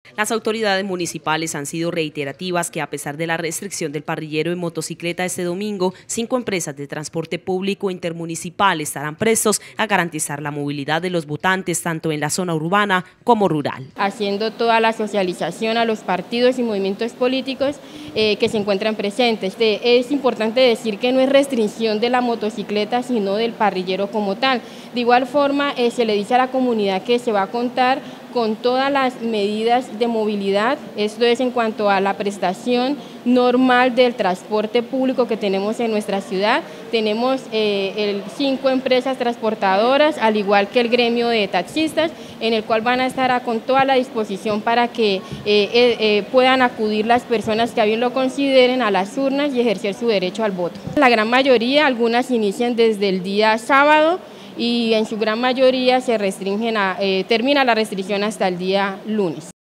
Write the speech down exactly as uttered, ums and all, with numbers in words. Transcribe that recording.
Las autoridades municipales han sido reiterativas que a pesar de la restricción del parrillero en motocicleta este domingo, cinco empresas de transporte público intermunicipal estarán prestos a garantizar la movilidad de los votantes tanto en la zona urbana como rural. Haciendo toda la socialización a los partidos y movimientos políticos eh, que se encuentran presentes. De, es importante decir que no es restricción de la motocicleta, sino del parrillero como tal. De igual forma, eh, se le dice a la comunidad que se va a contar con todas las medidas de movilidad, esto es en cuanto a la prestación normal del transporte público que tenemos en nuestra ciudad. Tenemos eh, el, cinco empresas transportadoras, al igual que el gremio de taxistas, en el cual van a estar a, con toda la disposición para que eh, eh, eh, puedan acudir las personas que a bien lo consideren a las urnas y ejercer su derecho al voto. La gran mayoría, algunas inician desde el día sábado, y en su gran mayoría se restringen a, eh, termina la restricción hasta el día lunes.